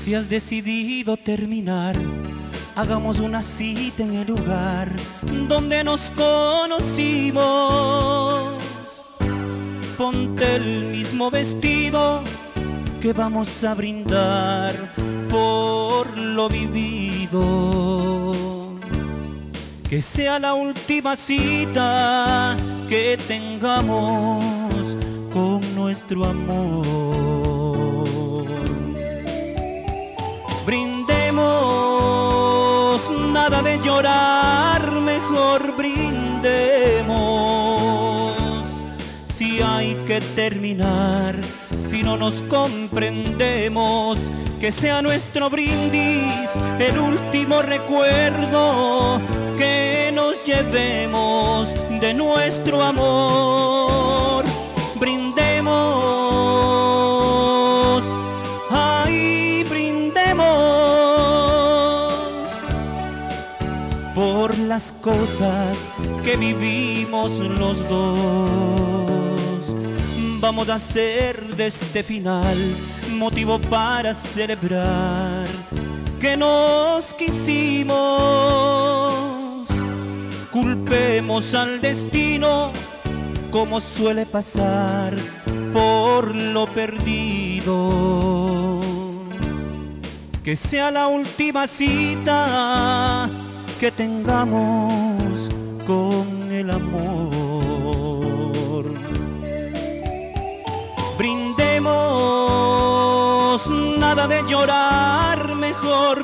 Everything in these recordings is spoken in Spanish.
Si has decidido terminar, hagamos una cita en el lugar donde nos conocimos. Ponte el mismo vestido que vamos a brindar por lo vivido. Que sea la última cita que tengamos con nuestro amor. Brindemos, nada de llorar, mejor brindemos. Si hay que terminar, si no nos comprendemos, que sea nuestro brindis el último recuerdo que nos llevemos de nuestro amor. Brindemos, ay, brindemos por las cosas que vivimos los dos. Vamos a hacer de este final motivo para celebrar que nos quisimos. Culpemos al destino, como suele pasar, por lo perdido. Que sea la última cita que tengamos con el amor. Brindemos, nada de llorar, mejor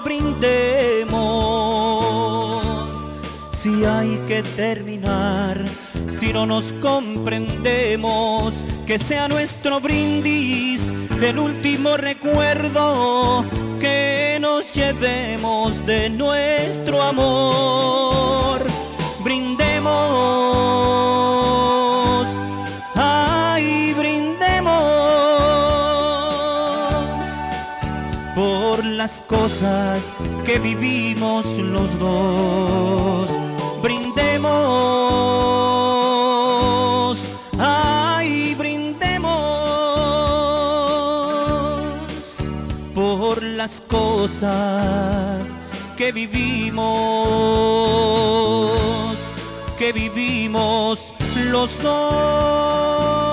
brindemos. Si hay que terminar, si no nos comprendemos, que sea nuestro brindis el último recuerdo que nos llevemos de nuestro amor. Brindemos, ay, brindemos por las cosas que vivimos los dos. Brindemos, ay, brindemos por las cosas que vivimos los dos.